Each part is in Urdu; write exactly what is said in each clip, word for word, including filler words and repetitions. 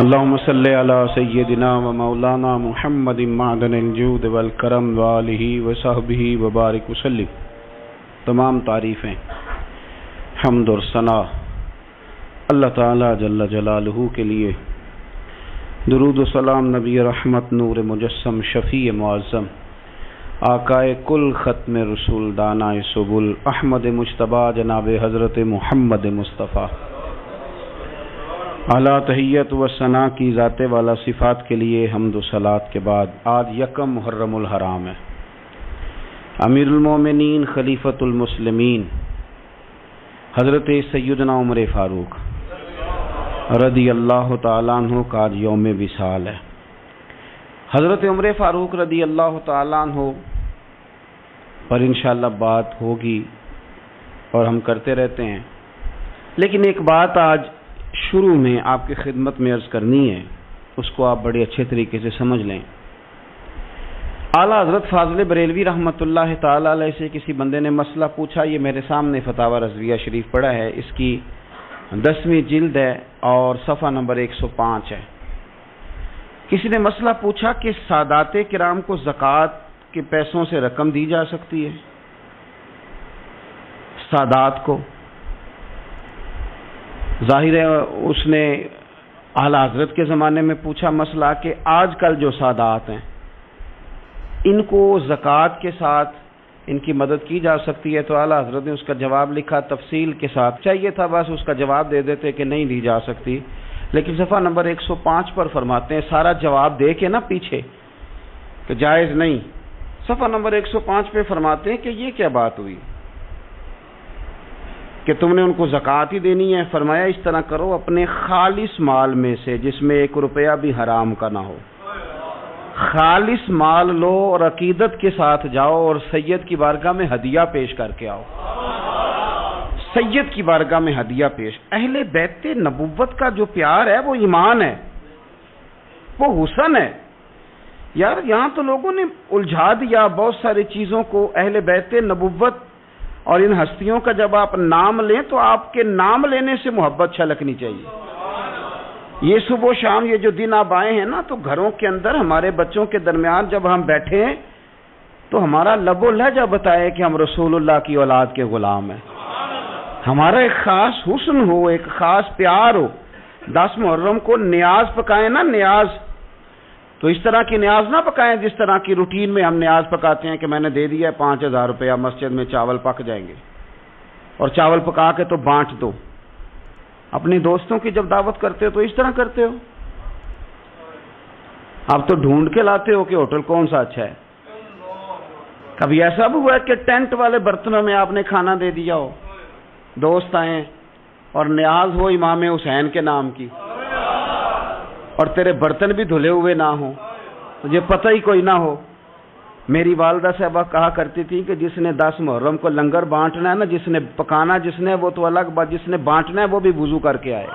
اللهم صل على سيدنا ومولانا محمد معدن الجود والکرم وآلہ وصحبہ وبارک وسلم۔ تمام تعریفیں، حمد اور ثنا اللہ تعالی جل جلالہ کے لیے۔ درود و سلام نبی رحمت نور مجسم شفیع معظم آقائے کل ختم رسول دانائے سبل احمد مجتبی جناب حضرت محمد مصطفیٰ اعلیٰ تحیت و ثنا کی ذات والا صفات کے لیے حمد و صلات کے بعد آج یکم محرم الحرام ہے۔ امیر المومنین خلیفۃ المسلمین حضرت سیدنا عمر فاروق رضی اللہ تعالیٰ عنہ کا آج یوم وصال ہے۔ حضرت عمر فاروق رضی اللہ تعالیٰ عنہ پر انشاءاللہ بات ہوگی اور ہم کرتے رہتے ہیں، لیکن ایک بات آج شروع میں آپ کی خدمت میں عرض کرنی ہے، اس کو آپ بڑے اچھے طریقے سے سمجھ لیں۔ اعلیٰ حضرت فاضل بریلوی رحمۃ اللہ تعالی علیہ سے کسی بندے نے مسئلہ پوچھا، یہ میرے سامنے فتاوی رضویہ شریف پڑھا ہے، اس کی دسویں جلد ہے اور صفحہ نمبر ایک سو پانچ ہے۔ کسی نے مسئلہ پوچھا کہ سادات کرام کو زکوٰۃ کے پیسوں سے رقم دی جا سکتی ہے؟ سادات کو ظاہر ہے اس نے اعلیٰ حضرت کے زمانے میں پوچھا مسئلہ کہ آج کل جو سادات ہیں ان کو زکوٰۃ کے ساتھ ان کی مدد کی جا سکتی ہے؟ تو اعلیٰ حضرت نے اس کا جواب لکھا تفصیل کے ساتھ، چاہیے تھا بس اس کا جواب دے دیتے کہ نہیں دی جا سکتی، لیکن صفحہ نمبر ایک سو پانچ پر فرماتے ہیں سارا جواب دے کے نا پیچھے کہ جائز نہیں، صفحہ نمبر ایک سو پانچ پہ فرماتے ہیں کہ یہ کیا بات ہوئی کہ تم نے ان کو زکوٰۃ ہی دینی ہے؟ فرمایا اس طرح کرو، اپنے خالص مال میں سے جس میں ایک روپیہ بھی حرام کا نہ ہو، خالص مال لو اور عقیدت کے ساتھ جاؤ اور سید کی بارگاہ میں ہدیہ پیش کر کے آؤ، سید کی بارگاہ میں ہدیہ پیش۔ اہل بیت نبوت کا جو پیار ہے وہ ایمان ہے، وہ حسن ہے۔ یار یہاں تو لوگوں نے الجھا دیا بہت ساری چیزوں کو۔ اہل بیت نبوت اور ان ہستیوں کا جب آپ نام لیں تو آپ کے نام لینے سے محبت چھلکنی چاہیے۔ یہ صبح و شام یہ جو دن آپ آئے ہیں نا، تو گھروں کے اندر ہمارے بچوں کے درمیان جب ہم بیٹھے ہیں تو ہمارا لب و لہجہ بتائے کہ ہم رسول اللہ کی اولاد کے غلام ہیں، ہمارا ایک خاص حسن ہو، ایک خاص پیار ہو۔ دس محرم کو نیاز پکائیں نا، نیاز تو اس طرح کی نیاز نہ پکائیں جس طرح کی روٹین میں ہم نیاز پکاتے ہیں کہ میں نے دے دیا ہے پانچ ہزار روپیہ، مسجد میں چاول پک جائیں گے، اور چاول پکا کے تو بانٹ دو۔ اپنے دوستوں کی جب دعوت کرتے ہو تو اس طرح کرتے ہو؟ آپ تو ڈھونڈ کے لاتے ہو کہ ہوٹل کون سا اچھا ہے۔ کبھی ایسا بھی ہوا ہے کہ ٹینٹ والے برتنوں میں آپ نے کھانا دے دیا ہو، دوست آئیں اور نیاز ہو امام حسین کے نام کی اور تیرے برتن بھی دھلے ہوئے نہ ہوں، تجھے پتہ ہی کوئی نہ ہو؟ میری والدہ صاحبہ کہا کرتی تھی کہ جس نے دس محرم کو لنگر بانٹنا ہے نا، جس نے پکانا جس نے وہ تو الگ بات، جس نے بانٹنا ہے وہ بھی وضو کر کے آئے،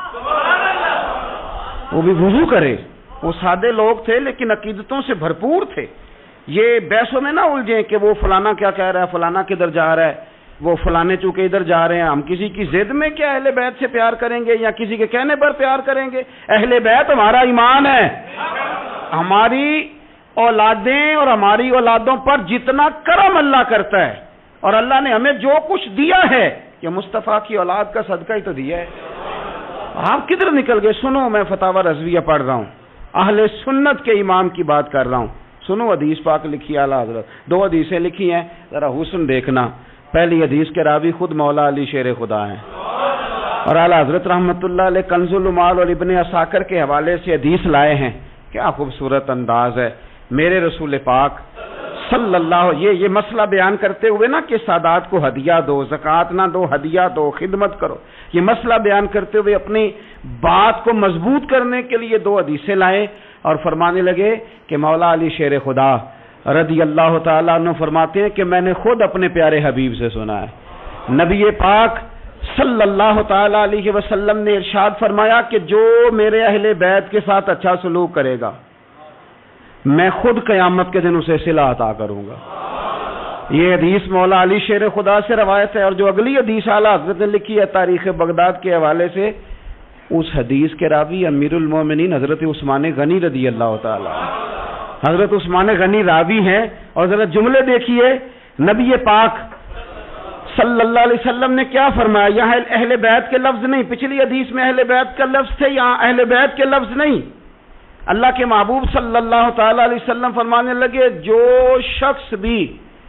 وہ بھی وضو کرے۔ وہ سادے لوگ تھے لیکن عقیدتوں سے بھرپور تھے۔ یہ بحثوں میں نہ الجھیں کہ وہ فلانا کیا کہہ رہا ہے، فلانا کدھر جا رہا ہے، وہ فلانے چونکہ ادھر جا رہے ہیں۔ ہم کسی کی ضد میں کیا اہل بیت سے پیار کریں گے یا کسی کے کہنے پر پیار کریں گے؟ اہل بیت ہمارا ایمان ہے۔ ہماری اولادیں اور ہماری اولادوں پر جتنا کرم اللہ کرتا ہے، اور اللہ نے ہمیں جو کچھ دیا ہے یہ مصطفیٰ کی اولاد کا صدقہ ہی تو دیا ہے۔ آپ کدھر نکل گئے؟ سنو، میں فتاوی رضویہ پڑھ رہا ہوں، اہل سنت کے امام کی بات کر رہا ہوں۔ سنو، حدیث پاک لکھی اعلیٰ حضرت، دو حدیثیں لکھی ہیں، ذرا حسن دیکھنا۔ پہلی حدیث کے راوی خود مولا علی شیر خدا ہیں، اور اعلیٰ حضرت رحمۃ اللہ علیہ کنز المال اور ابن عساکر کے حوالے سے حدیث لائے ہیں۔ کیا خوبصورت انداز ہے میرے رسول پاک صلی اللہ، یہ یہ مسئلہ بیان کرتے ہوئے نا کہ سادات کو ہدیہ دو، زکوٰۃ نہ دو، ہدیہ دو، خدمت کرو، یہ مسئلہ بیان کرتے ہوئے اپنی بات کو مضبوط کرنے کے لیے دو حدیثیں لائے اور فرمانے لگے کہ مولا علی شیر خدا رضی اللہ تعالیٰ عنہ فرماتے ہیں کہ میں نے خود اپنے پیارے حبیب سے سنا ہے، نبی پاک صلی اللہ تعالیٰ علیہ وسلم نے ارشاد فرمایا کہ جو میرے اہل بیت کے ساتھ اچھا سلوک کرے گا میں خود قیامت کے دن اسے صلہ عطا کروں گا۔ یہ حدیث مولا علی شیر خدا سے روایت ہے، اور جو اگلی حدیث اعلیٰ حضرت نے لکھی ہے تاریخ بغداد کے حوالے سے اس حدیث کے راوی امیر المومنین حضرت عثمان غنی رضی اللہ تعالی حضرت عثمان غنی راوی ہیں. اور ذرا جملے دیکھیے نبی پاک صلی اللہ علیہ وسلم نے کیا فرمایا. یہاں اہل بیت کے لفظ نہیں، پچھلی حدیث میں اہل بیت کا لفظ تھے، یہاں اہل بیت کے لفظ نہیں. اللہ کے محبوب صلی اللہ تعالی علیہ وسلم فرمانے لگے جو شخص بھی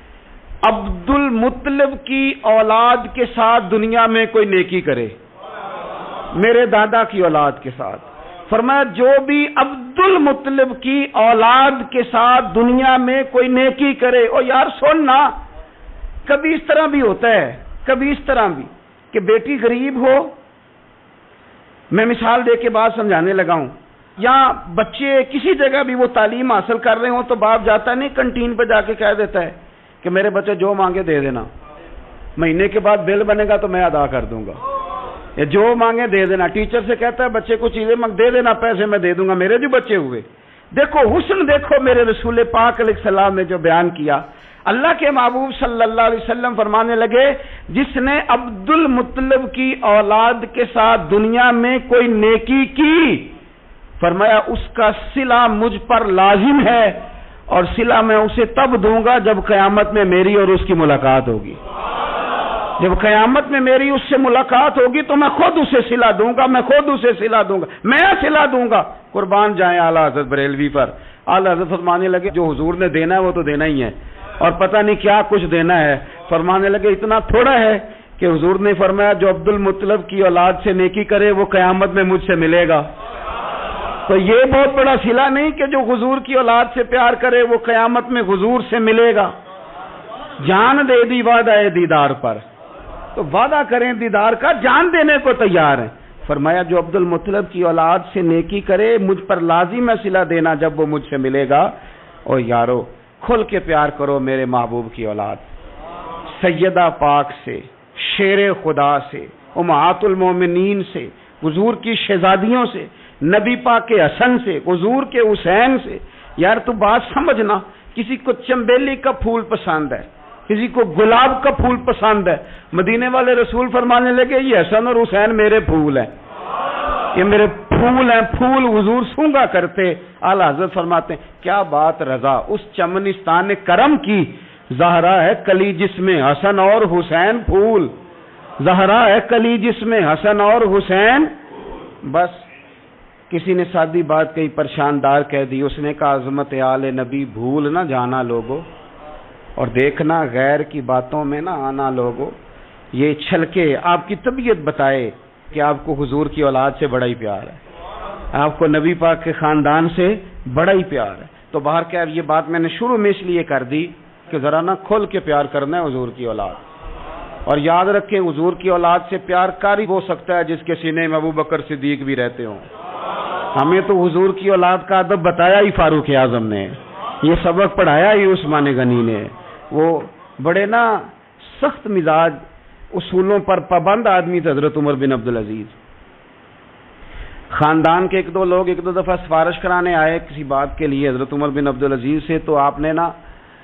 عبد المطلب کی اولاد کے ساتھ دنیا میں کوئی نیکی کرے، میرے دادا کی اولاد کے ساتھ، فرمایا جو بھی عبد المطلب کی اولاد کے ساتھ دنیا میں کوئی نیکی کرے. اور یار سننا، کبھی اس طرح بھی ہوتا ہے، کبھی اس طرح بھی کہ بیٹی غریب ہو. میں مثال دے کے بات سمجھانے لگا ہوں. یا بچے کسی جگہ بھی وہ تعلیم حاصل کر رہے ہوں تو باپ جاتا نہیں کنٹین پہ جا کے کہہ دیتا ہے کہ میرے بچے جو مانگے دے دینا، مہینے کے بعد بل بنے گا تو میں ادا کر دوں گا، یا جو مانگے دے دینا. ٹیچر سے کہتا ہے بچے کو چیزیں مانگ دے دینا، پیسے میں دے دوں گا، میرے جو بچے ہوئے. دیکھو حسن، دیکھو میرے رسول پاک علیہ السلام نے جو بیان کیا. اللہ کے محبوب صلی اللہ علیہ وسلم فرمانے لگے جس نے عبد المطلب کی اولاد کے ساتھ دنیا میں کوئی نیکی کی، فرمایا اس کا صلہ مجھ پر لازم ہے، اور صلہ میں اسے تب دوں گا جب قیامت میں میری اور اس کی ملاقات ہوگی. جب قیامت میں میری اس سے ملاقات ہوگی تو میں خود اسے صلہ دوں گا، میں خود اسے صلہ دوں گا، میں صلہ دوں گا. قربان جائیں اعلیٰ حضرت بریلوی پر. اعلیٰ حضرت فرمانے لگے جو حضور نے دینا ہے وہ تو دینا ہی ہے، اور پتہ نہیں کیا کچھ دینا ہے. فرمانے لگے اتنا تھوڑا ہے کہ حضور نے فرمایا جو عبد المطلب کی اولاد سے نیکی کرے وہ قیامت میں مجھ سے ملے گا. تو یہ بہت بڑا صلہ نہیں کہ جو حضور کی اولاد سے پیار کرے وہ قیامت میں حضور سے ملے گا. جان دے دی وعدہ دیدار پر، تو وعدہ کریں دیدار کا، جان دینے کو تیار ہیں. فرمایا جو عبد المطلب کی اولاد سے نیکی کرے مجھ پر لازم ہے صلہ دینا جب وہ مجھ سے ملے گا. اور یارو کھل کے پیار کرو میرے محبوب کی اولاد، سیدہ پاک سے، شیر خدا سے، امہات المومنین سے، حضور کی شہزادیوں سے، نبی پاک کے حسن سے، حضور کے حسین سے. یار تو بات سمجھنا، کسی کو چنبیلی کا پھول پسند ہے، کسی کو گلاب کا پھول پسند ہے. مدینے والے رسول فرمانے لگے یہ حسن اور حسین میرے پھول ہیں، یہ میرے پھول ہیں، پھول حضور سونگا کرتے. اعلیٰ حضرت فرماتے ہیں کیا بات رضا اس چمنستان کرم کی، زہرا ہے کلی جس میں حسن اور حسین پھول، زہرا ہے کلی جس میں حسن اور حسین. بس کسی نے سادی بات کہی، پریشان دار کہہ دی. اس نے کہا عظمت آل نبی بھول نہ جانا لوگو، اور دیکھنا غیر کی باتوں میں نہ آنا لوگو. یہ چھلکے آپ کی طبیعت بتائے کہ آپ کو حضور کی اولاد سے بڑا ہی پیار ہے، آپ کو نبی پاک کے خاندان سے بڑا ہی پیار ہے. تو باہر کیا یہ بات میں نے شروع میں اس لیے کر دی کہ ذرا نہ کھل کے پیار کرنا ہے حضور کی اولاد. اور یاد رکھیں حضور کی اولاد سے پیار کاری ہو سکتا ہے جس کے سینے میں ابو بکر صدیق بھی رہتے ہوں. ہمیں تو حضور کی اولاد کا ادب بتایا ہی فاروق اعظم نے، یہ سبق پڑھایا ہی عثمان غنی نے. وہ بڑے نا سخت مزاج، اصولوں پر پابند آدمی تھے حضرت عمر بن عبدالعزیز. خاندان کے ایک دو لوگ ایک دو دفعہ سفارش کرانے آئے کسی بات کے لیے حضرت عمر بن عبدالعزیز سے، تو آپ نے نا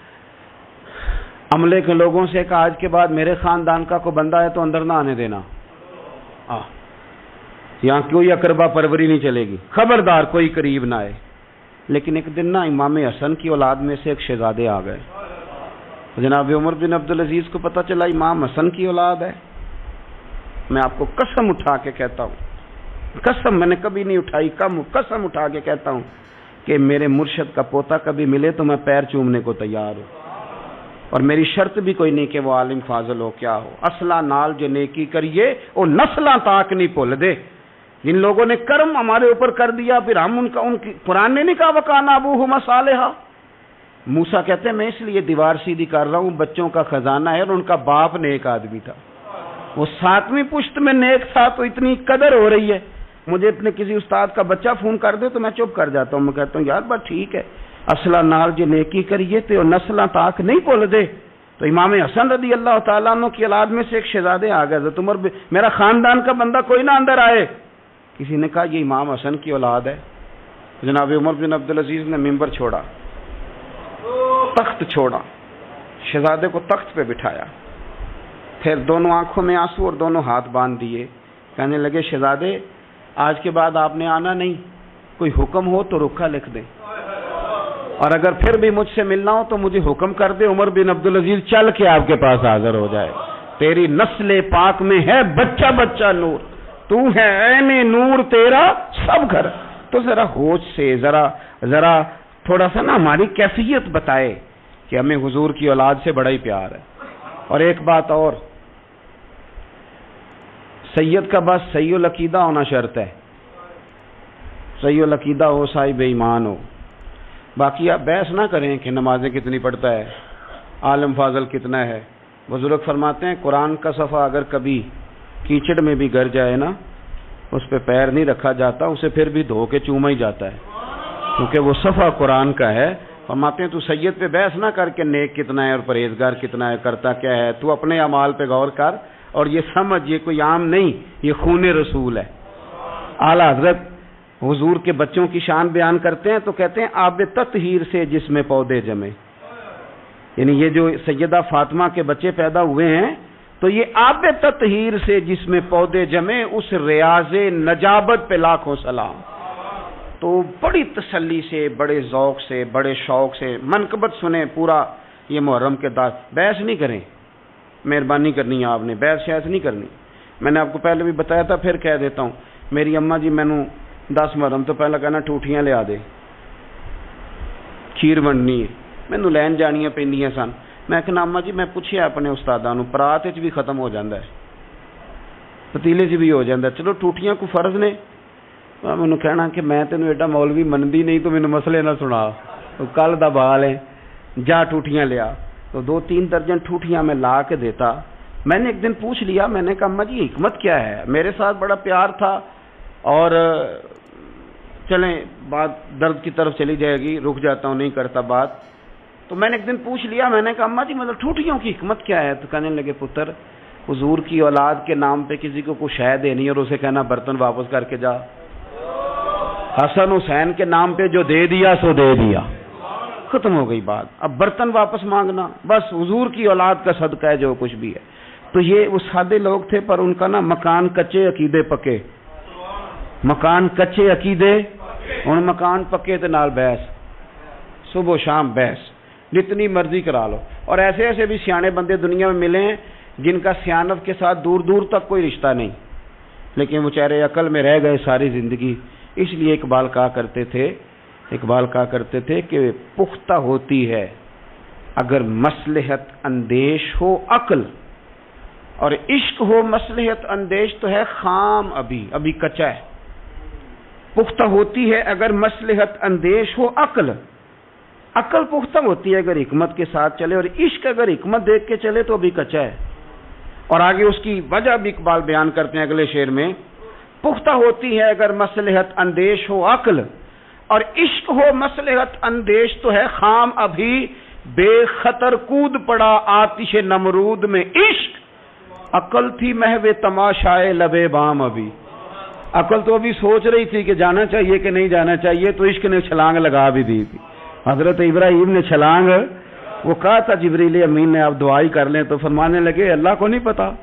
عملے کے لوگوں سے کہا آج کے بعد میرے خاندان کا کوئی بندہ ہے تو اندر نہ آنے دینا، آ یہاں کوئی اقربا پروری نہیں چلے گی، خبردار کوئی قریب نہ آئے. لیکن ایک دن نا امام حسن کی اولاد میں سے ایک شہزادے آ گئے. جناب عمر بن عبدالعزیز کو پتہ چلا امام حسن کی اولاد ہے. میں آپ کو قسم اٹھا کے کہتا ہوں، قسم میں نے کبھی نہیں اٹھائی، کم قسم اٹھا کے کہتا ہوں کہ میرے مرشد کا پوتا کبھی ملے تو میں پیر چومنے کو تیار ہوں. اور میری شرط بھی کوئی نہیں کہ وہ عالم فاضل ہو، کیا ہو، اصلہ نال جو نیکی کریے وہ نسلاں تاک نہیں بھول دے. جن لوگوں نے کرم ہمارے اوپر کر دیا پھر ہم ان کا ان کی قرآن نے نہیں کہا وکان ابوہما صالحا. موسیٰ کہتے ہیں میں اس لیے دیوار سیدھی کر رہا ہوں، بچوں کا خزانہ ہے، اور ان کا باپ نیک آدمی تھا، وہ ساتویں پشت میں نیک تھا، تو اتنی قدر ہو رہی ہے. مجھے اتنے کسی استاد کا بچہ فون کر دے تو میں چپ کر جاتا ہوں، میں کہتا ہوں یار بات ٹھیک ہے، اصلہ نال جو نیکی کریے تو نسلاں تاک نہیں بھول دے. تو امام حسن رضی اللہ تعالیٰ عنہ کی اولاد میں سے ایک شہزادے آ گئے، حضرت عمر میرا خاندان کا بندہ کوئی نہ اندر آئے. کسی نے کہا یہ امام حسن کی اولاد ہے. جناب عمر بن عبدالعزیز نے ممبر چھوڑا، تخت چھوڑا، شہزادے کو تخت پہ بٹھایا، پھر دونوں آنکھوں میں آنسو اور دونوں ہاتھ باندھ دیے. کہنے لگے شہزادے آج کے بعد آپ نے آنا نہیں، کوئی حکم ہو تو رکھا لکھ دیں، اور اگر پھر بھی مجھ سے ملنا ہو تو مجھے حکم کر دے، عمر بن عبدالعزیز چل کے آپ کے پاس حاضر ہو جائے. تیری نسل پاک میں ہے بچہ بچہ نور، تو ہے عین نور تیرا سب گھر. تو ذرا ہوش سے ذرا ذرا تھوڑا سا نا ہماری کیفیت بتائے کہ ہمیں حضور کی اولاد سے بڑا ہی پیار ہے. اور ایک بات اور، سید کا بس صحیح العقیدہ ہونا شرط ہے. صحیح العقیدہ ہو، صاحب ایمان ہو. باقی آپ بحث نہ کریں کہ نمازیں کتنی پڑھتا ہے، عالم فاضل کتنا ہے. بزرگ فرماتے ہیں قرآن کا صفحہ اگر کبھی کیچڑ میں بھی گر جائے نا، اس پہ پیر نہیں رکھا جاتا، اسے پھر بھی دھو کے چوما ہی جاتا ہے، کیونکہ وہ صفحہ قرآن کا ہے. فرماتے ہیں تو سید پہ بحث نہ کر کے نیک کتنا ہے اور پرہیزگار کتنا ہے، کرتا کیا ہے، تو اپنے اعمال پہ غور کر اور یہ سمجھ یہ کوئی عام نہیں، یہ خون رسول ہے. اعلیٰ حضرت حضور کے بچوں کی شان بیان کرتے ہیں تو کہتے ہیں آب تطہیر سے جس میں پودے جمے، یعنی یہ جو سیدہ فاطمہ کے بچے پیدا ہوئے ہیں تو یہ آب تطہیر سے جس میں پودے جمے، اس ریاض نجابت پہ لاکھوں سلام. تو بڑی تسلی سے، بڑے ذوق سے، بڑے شوق سے منقبت سنیں پورا یہ محرم کے داس. بحث نہیں کریں، مہربانی کرنی ہے آپ نے، بحث شاید نہیں کرنی. میں نے آپ کو پہلے بھی بتایا تھا، پھر کہہ دیتا ہوں. میری اماں جی مینوں دس محرم تو پہلا کہنا ٹوٹیاں لیا دے، کھیر ونڈنی ہے، مینوں لین جانیاں پیندیاں سن. میں کہنا اماں جی میں پوچھیا اپنے استاداں نوں، پرات وچ بھی ختم ہو جاندا ہے، پتیلے 'چ بھی ہو جاندا ہے، چلو ٹوٹیاں کو فرض نے. مینوں کہنا کہ میں تینوں ایڈا مولوی منندی نہیں تو مینوں مسئلے نہ سنا، تو کل دا بال ہے، جا ٹوٹیاں لیا. تو دو تین درجن ٹوٹیاں میں لا کے دیتا. میں نے ایک دن پوچھ لیا، میں نے کہا اماں جی حکمت کیا ہے، میرے ساتھ بڑا پیار تھا اور چلیں بات درد کی طرف چلی جائے گی، رک جاتا ہوں، نہیں کرتا بات. تو میں نے ایک دن پوچھ لیا، میں نے کہا اماں جی مطلب ٹوٹیوں کی حکمت کیا ہے. تو کہنے لگے پتر، حضور کی اولاد کے نام پہ کسی کو کچھ شے دینی اور اسے کہنا برتن واپس کر کے جا. حسن حسین کے نام پہ جو دے دیا سو دے دیا، ختم ہو گئی بات. اب برتن واپس مانگنا، بس حضور کی اولاد کا صدقہ ہے جو کچھ بھی ہے. تو یہ وہ سادے لوگ تھے، پر ان کا نا مکان کچے عقیدے پکے، مکان کچے عقیدے، ان مکان پکے تے نال بحث، صبح و شام بحث، جتنی مرضی کرا لو. اور ایسے ایسے بھی سیانے بندے دنیا میں ملے ہیں جن کا سیانت کے ساتھ دور دور تک کوئی رشتہ نہیں، لیکن وہ چہرے عقل میں رہ گئے ساری زندگی. اس لیے اقبال کہا کرتے تھے اقبال کہا کرتے تھے کہ پختہ ہوتی ہے اگر مصلحت اندیش ہو عقل، اور عشق ہو مصلحت اندیش تو ہے خام، ابھی ابھی کچا ہے. پختہ ہوتی ہے اگر مصلحت اندیش ہو عقل، عقل پختہ ہوتی ہے اگر حکمت کے ساتھ چلے، اور عشق اگر حکمت دیکھ کے چلے تو ابھی کچا ہے. اور آگے اس کی وجہ بھی اقبال بیان کرتے ہیں اگلے شعر میں. پختہ ہوتی ہے اگر مصلحت اندیش ہو عقل، اور عشق ہو مصلحت اندیش تو ہے خام، ابھی بے خطر کود پڑا آتش نمرود میں عشق، عقل تھی محو تماشائے لبے بام. ابھی عقل تو ابھی سوچ رہی تھی کہ جانا چاہیے کہ نہیں جانا چاہیے، تو عشق نے چھلانگ لگا بھی دی تھی. حضرت ابراہیم نے چھلانگ، وہ کہا تھا جبریل امین نے آپ دعائی کر لیں، تو فرمانے لگے اللہ کو نہیں پتا،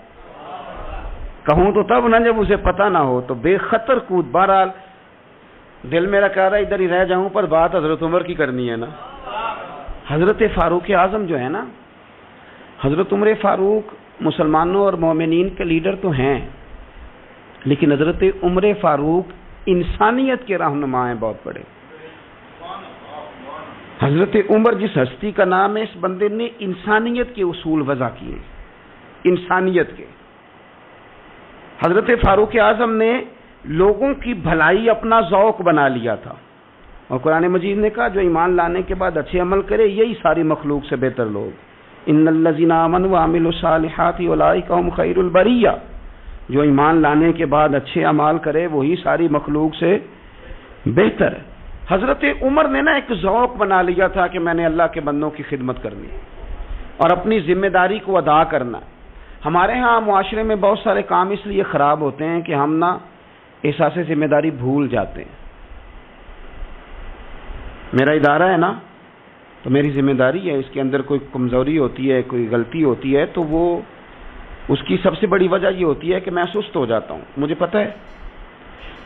کہوں تو تب نہ جب اسے پتہ نہ ہو. تو بے خطر کود. بہرحال دل میرا کہہ رہا ہے ادھر ہی رہ جاؤں، پر بات حضرت عمر کی کرنی ہے نا. حضرت فاروق اعظم جو ہے نا، حضرت عمر فاروق مسلمانوں اور مومنین کے لیڈر تو ہیں، لیکن حضرت عمر فاروق انسانیت کے رہنما ہیں بہت بڑے. حضرت عمر جس ہستی کا نام ہے، اس بندے نے انسانیت کے اصول وضع کیے، انسانیت کے. حضرت فاروق اعظم نے لوگوں کی بھلائی اپنا ذوق بنا لیا تھا، اور قرآن مجید نے کہا جو ایمان لانے کے بعد اچھے عمل کرے یہی ساری مخلوق سے بہتر لوگ. ان الذین آمنوا وعملوا الصالحات اولئک هم خیر البریہ، جو ایمان لانے کے بعد اچھے اعمال کرے وہی ساری مخلوق سے بہتر ہے. حضرت عمر نے نا ایک ذوق بنا لیا تھا کہ میں نے اللہ کے بندوں کی خدمت کرنی اور اپنی ذمہ داری کو ادا کرنا. ہمارے ہاں معاشرے میں بہت سارے کام اس لیے خراب ہوتے ہیں کہ ہم نا احساس ذمہ داری بھول جاتے ہیں. میرا ادارہ ہے نا تو میری ذمہ داری ہے، اس کے اندر کوئی کمزوری ہوتی ہے، کوئی غلطی ہوتی ہے تو وہ اس کی سب سے بڑی وجہ یہ ہوتی ہے کہ میں سست ہو جاتا ہوں. مجھے پتہ ہے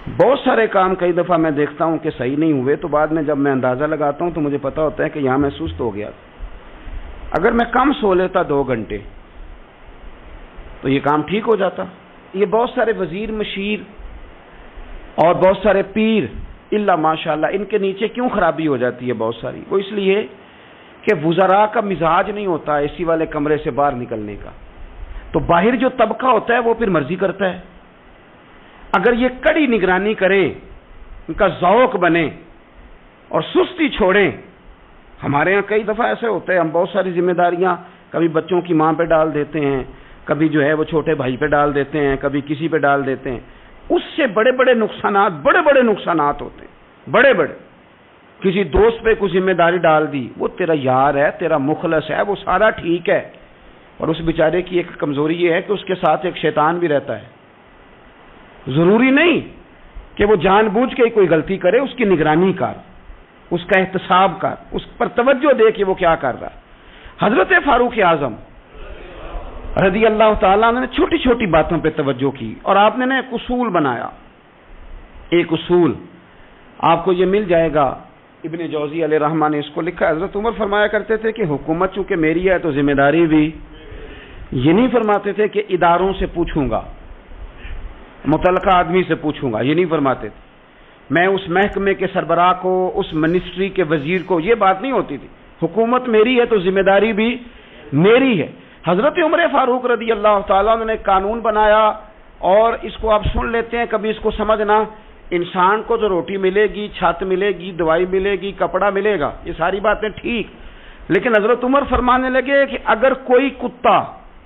بہت سارے کام کئی دفعہ میں دیکھتا ہوں کہ صحیح نہیں ہوئے، تو بعد میں جب میں اندازہ لگاتا ہوں تو مجھے پتا ہوتا ہے کہ یہاں میں سست ہو گیا. اگر میں کم سو لیتا دو گھنٹے تو یہ کام ٹھیک ہو جاتا. یہ بہت سارے وزیر مشیر اور بہت سارے پیر الا ماشاءاللہ ان کے نیچے کیوں خرابی ہو جاتی ہے بہت ساری؟ وہ اس لیے کہ وزراء کا مزاج نہیں ہوتا اے سی والے کمرے سے باہر نکلنے کا. تو باہر جو طبقہ ہوتا ہے وہ پھر مرضی کرتا ہے. اگر یہ کڑی نگرانی کرے، ان کا ذوق بنے اور سستی چھوڑیں. ہمارے ہاں کئی دفعہ ایسے ہوتا ہے، ہم بہت ساری ذمہ داریاں کبھی بچوں کی ماں پہ ڈال دیتے ہیں، کبھی جو ہے وہ چھوٹے بھائی پہ ڈال دیتے ہیں، کبھی کسی پہ ڈال دیتے ہیں. اس سے بڑے بڑے نقصانات بڑے بڑے نقصانات ہوتے ہیں، بڑے بڑے. کسی دوست پہ کوئی ذمہ داری ڈال دی، وہ تیرا یار ہے، تیرا مخلص ہے، وہ سارا ٹھیک ہے، اور اس بیچارے کی ایک کمزوری یہ ہے کہ اس کے ساتھ ایک شیطان بھی رہتا ہے. ضروری نہیں کہ وہ جان بوجھ کے کوئی غلطی کرے، اس کی نگرانی کر، اس کا احتساب کر، اس پر توجہ دے کہ وہ کیا کر رہا ہے. حضرت فاروق اعظم رضی اللہ تعالیٰ نے چھوٹی چھوٹی باتوں پہ توجہ کی، اور آپ نے ایک اصول بنایا. ایک اصول آپ کو یہ مل جائے گا، ابن جوزی علیہ رحمہ نے اس کو لکھا. حضرت عمر فرمایا کرتے تھے کہ حکومت چونکہ میری ہے تو ذمہ داری بھی. یہ نہیں فرماتے تھے کہ اداروں سے پوچھوں گا، متعلقہ آدمی سے پوچھوں گا، یہ نہیں فرماتے تھے. میں اس محکمے کے سربراہ کو، اس منسٹری کے وزیر کو، یہ بات نہیں ہوتی تھی. حکومت میری ہے تو ذمہ داری بھی میری ہے. حضرت عمر فاروق رضی اللہ تعالیٰ نے قانون بنایا، اور اس کو آپ سن لیتے ہیں، کبھی اس کو سمجھنا. انسان کو جو روٹی ملے گی، چھت ملے گی، دوائی ملے گی، کپڑا ملے گا، یہ ساری باتیں ٹھیک، لیکن حضرت عمر فرمانے لگے کہ اگر کوئی کتا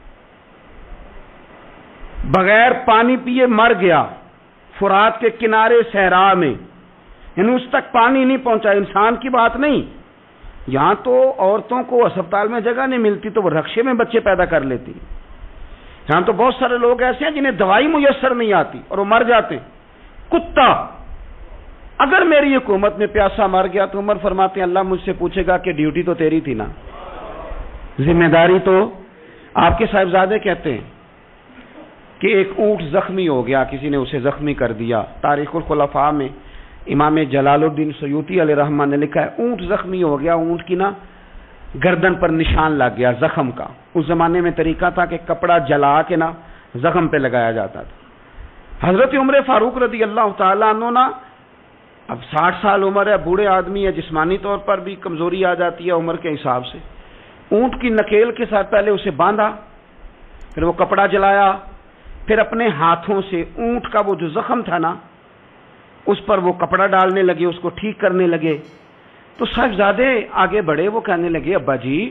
بغیر پانی پیے مر گیا فرات کے کنارے صحرا میں، یعنی اس تک پانی نہیں پہنچا، انسان کی بات نہیں. یہاں تو عورتوں کو اسپتال میں جگہ نہیں ملتی تو وہ رکشے میں بچے پیدا کر لیتی. یہاں تو بہت سارے لوگ ایسے ہیں جنہیں دوائی میسر نہیں آتی اور وہ مر جاتے ہیں. کتا اگر میری حکومت میں پیاسا مر گیا تو عمر فرماتے ہیں اللہ مجھ سے پوچھے گا کہ ڈیوٹی تو تیری تھی نا، ذمہ داری تو آپ کے صاحبزادے کہتے ہیں کہ ایک اونٹ زخمی ہو گیا، کسی نے اسے زخمی کر دیا. تاریخ الخلفاء میں امام جلال الدین سیوطی علیہ رحمہ نے لکھا ہے اونٹ زخمی ہو گیا، اونٹ کی نا گردن پر نشان لگ گیا زخم کا. اس زمانے میں طریقہ تھا کہ کپڑا جلا کے نا زخم پہ لگایا جاتا تھا. حضرت عمر فاروق رضی اللہ تعالیٰ عنہ نا اب ساٹھ سال عمر ہے، بوڑھے آدمی ہے، جسمانی طور پر بھی کمزوری آ جاتی ہے عمر کے حساب سے. اونٹ کی نکیل کے ساتھ پہلے اسے باندھا، پھر وہ کپڑا جلایا، پھر اپنے ہاتھوں سے اونٹ کا وہ جو زخم تھا نا اس پر وہ کپڑا ڈالنے لگے، اس کو ٹھیک کرنے لگے. تو صاحبزادے آگے بڑھے، وہ کہنے لگے ابا جی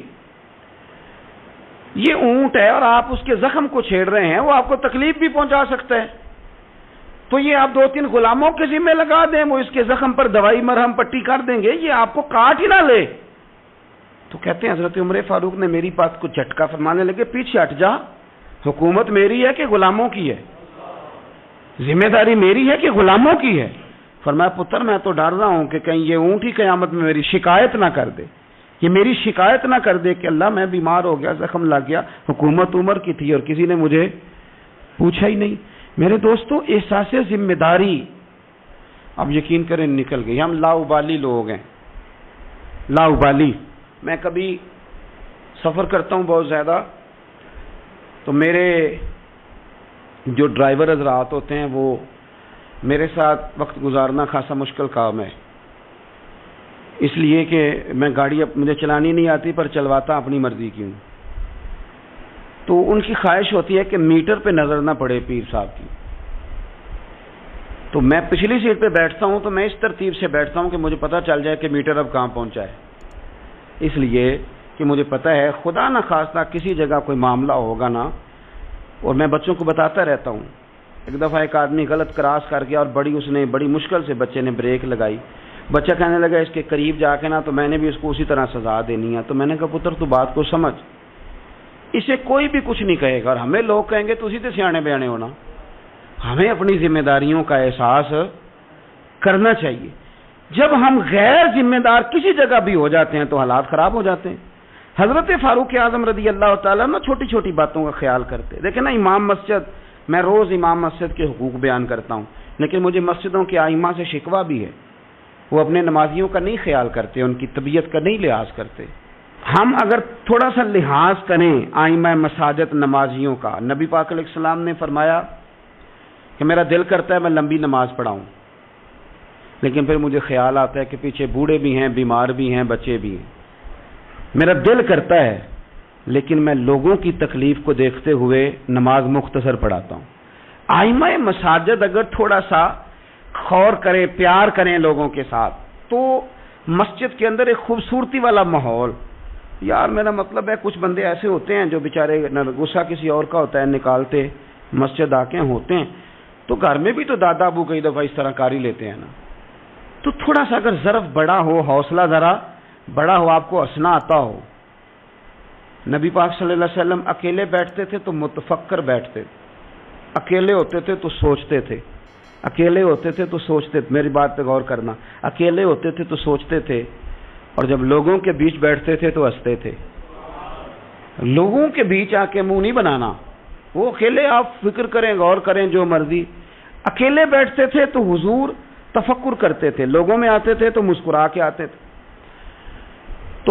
یہ اونٹ ہے اور آپ اس کے زخم کو چھیڑ رہے ہیں، وہ آپ کو تکلیف بھی پہنچا سکتا ہے، تو یہ آپ دو تین غلاموں کے ذمہ لگا دیں، وہ اس کے زخم پر دوائی مرہم پٹی کر دیں گے، یہ آپ کو کاٹ ہی نہ لے. تو کہتے ہیں حضرت عمر فاروق نے میری بات کو جھٹکا فرمانے لگے پیچھے ہٹ جا، حکومت میری ہے کہ غلاموں کی ہے؟ ذمہ داری میری ہے کہ غلاموں کی ہے؟ فرمایا پتر میں تو ڈر رہا ہوں کہ کہیں یہ اونٹ ہی قیامت میں میری شکایت نہ کر دے، یہ میری شکایت نہ کر دے کہ اللہ میں بیمار ہو گیا، زخم لگ گیا، حکومت عمر کی تھی اور کسی نے مجھے پوچھا ہی نہیں. میرے دوستو احساس ذمہ داری اب یقین کریں نکل گئی. ہم لاؤبالی لوگ ہیں، لاؤبالی. میں کبھی سفر کرتا ہوں بہت زیادہ تو میرے جو ڈرائیور حضرات ہوتے ہیں وہ میرے ساتھ وقت گزارنا خاصا مشکل کام ہے، اس لیے کہ میں گاڑی مجھے چلانی نہیں آتی پر چلواتا اپنی مرضی کی ہوں. تو ان کی خواہش ہوتی ہے کہ میٹر پہ نظر نہ پڑے پیر صاحب کی. تو میں پچھلی سیٹ پہ بیٹھتا ہوں تو میں اس ترتیب سے بیٹھتا ہوں کہ مجھے پتہ چل جائے کہ میٹر اب کہاں پہنچا ہے، اس لیے کہ مجھے پتہ ہے خدا نہ خواستہ کسی جگہ کوئی معاملہ ہوگا نا. اور میں بچوں کو بتاتا رہتا ہوں. ایک دفعہ ایک آدمی غلط کراس کر گیا اور بڑی اس نے بڑی مشکل سے بچے نے بریک لگائی. بچہ کہنے لگا اس کے قریب جا کے نا تو میں نے بھی اس کو اسی طرح سزا دینی ہے. تو میں نے کہا پتر تو بات کو سمجھ، اسے کوئی بھی کچھ نہیں کہے گا اور ہمیں لوگ کہیں گے تو اسی سے سیانے بیانے ہونا. ہمیں اپنی ذمہ داریوں کا احساس کرنا چاہیے. جب ہم غیر ذمہ دار کسی جگہ بھی ہو جاتے ہیں تو حالات خراب ہو جاتے ہیں. حضرت فاروق اعظم رضی اللہ تعالیٰ نا چھوٹی چھوٹی باتوں کا خیال کرتے. دیکھیں نا امام مسجد، میں روز امام مسجد کے حقوق بیان کرتا ہوں. لیکن مجھے مسجدوں کے ائمہ سے شکوہ بھی ہے، وہ اپنے نمازیوں کا نہیں خیال کرتے، ان کی طبیعت کا نہیں لحاظ کرتے۔ ہم اگر تھوڑا سا لحاظ کریں ائمہ مساجد نمازیوں کا، نبی پاک علیہ السلام نے فرمایا کہ میرا دل کرتا ہے میں لمبی نماز پڑھاؤں، لیکن پھر مجھے خیال آتا ہے کہ پیچھے بوڑھے بھی ہیں، بیمار بھی ہیں، بچے بھی ہیں، میرا دل کرتا ہے لیکن میں لوگوں کی تکلیف کو دیکھتے ہوئے نماز مختصر پڑھاتا ہوں۔ ائمہ مساجد اگر تھوڑا سا غور کریں، پیار کریں لوگوں کے ساتھ، تو مسجد کے اندر ایک خوبصورتی والا ماحول، یار میرا مطلب ہے کچھ بندے ایسے ہوتے ہیں جو بیچارے غصہ کسی اور کا ہوتا ہے نکالتے مسجد آ کے ہوتے ہیں، تو گھر میں بھی تو دادا ابو کئی دفعہ اس طرح کاری لیتے ہیں نا، تو تھوڑا سا اگر ظرف بڑا ہو، حوصلہ ذرا بڑا ہو، آپ کو ہنسنا آتا ہو۔ نبی پاک صلی اللہ علیہ وسلم اکیلے بیٹھتے تھے تو متفکر بیٹھتے تھے، اکیلے ہوتے تھے تو سوچتے تھے، اکیلے ہوتے تھے تو سوچتے تھے، میری بات پہ غور کرنا، اکیلے ہوتے تھے تو سوچتے تھے، اور جب لوگوں کے بیچ بیٹھتے تھے تو ہنستے تھے۔ لوگوں کے بیچ آ کے منہ نہیں بنانا، وہ اکیلے آپ فکر کریں، غور کریں جو مرضی، اکیلے بیٹھتے تھے تو حضور تفکر کرتے تھے، لوگوں میں آتے تھے تو مسکرا کے آتے تھے۔ تو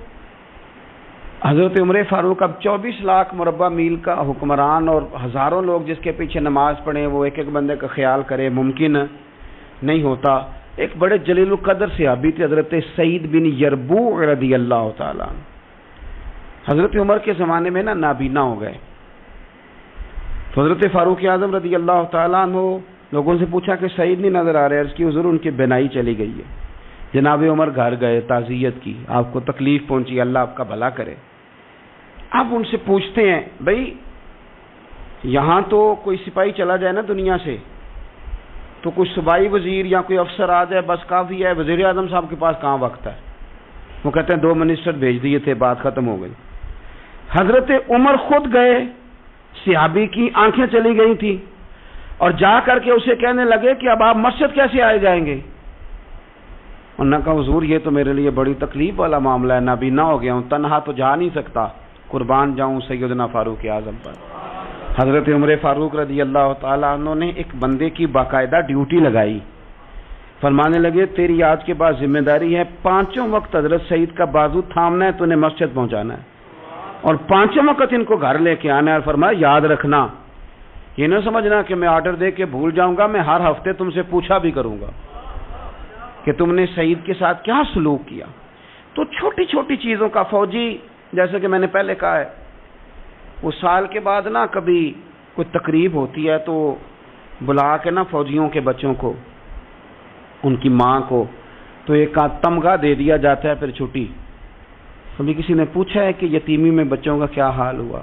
حضرت عمر فاروق اب چوبیس لاکھ مربع میل کا حکمران اور ہزاروں لوگ جس کے پیچھے نماز پڑھیں، وہ ایک ایک بندے کا خیال کرے، ممکن نہیں ہوتا۔ ایک بڑے جلیل القدر صحابی تھے حضرت سعید بن یربوع رضی اللہ تعالیٰ عنہ۔ حضرت عمر کے زمانے میں نا نابینا ہو گئے، تو حضرت فاروق اعظم رضی اللہ تعالیٰ عنہ لوگوں سے پوچھا کہ سعید نہیں نظر آ رہے، عرض کی حضور ان کی بینائی چلی گئی ہے۔ جناب عمر گھر گئے، تعزیت کی، آپ کو تکلیف پہنچی، اللہ آپ کا بھلا کرے۔ اب ان سے پوچھتے ہیں بھائی یہاں تو کوئی سپاہی چلا جائے نا دنیا سے تو کوئی صوبائی وزیر یا کوئی افسر آ جائے بس کافی ہے، وزیر اعظم صاحب کے پاس کہاں وقت ہے؟ وہ کہتے ہیں دو منسٹر بھیج دیے تھے، بات ختم ہو گئی۔ حضرت عمر خود گئے، صحابی کی آنکھیں چلی گئی تھی، اور جا کر کے اسے کہنے لگے کہ اب آپ مسجد کیسے آئے جائیں گے؟ انہوں نے کہا حضور یہ تو میرے لیے بڑی تکلیف والا معاملہ ہے، نابینا ہو گیا ہوں، تنہا تو جا نہیں سکتا، قربان جاؤں سیدنا فاروق اعظم پر۔ حضرت عمر فاروق رضی اللہ تعالیٰ عنہ نے ایک بندے کی باقاعدہ ڈیوٹی لگائی، فرمانے لگے تیری آج کے بعد ذمہ داری ہے پانچوں وقت حضرت سعید کا بازو تھامنا ہے، تو انہیں مسجد پہنچانا ہے، اور پانچوں وقت ان کو گھر لے کے آنا ہے، اور فرمایا یاد رکھنا، یہ نہ سمجھنا کہ میں آرڈر دے کے بھول جاؤں گا، میں ہر ہفتے تم سے پوچھا بھی کروں گا کہ تم نے سعید کے ساتھ کیا سلوک کیا۔ تو چھوٹی چھوٹی چیزوں کا فوجی، جیسے کہ میں نے پہلے کہا ہے، وہ سال کے بعد نا کبھی کوئی تقریب ہوتی ہے تو بلا کے نا فوجیوں کے بچوں کو، ان کی ماں کو، تو ایک تمغہ دے دیا جاتا ہے پھر چھٹی۔ کبھی کسی نے پوچھا ہے کہ یتیمی میں بچوں کا کیا حال ہوا؟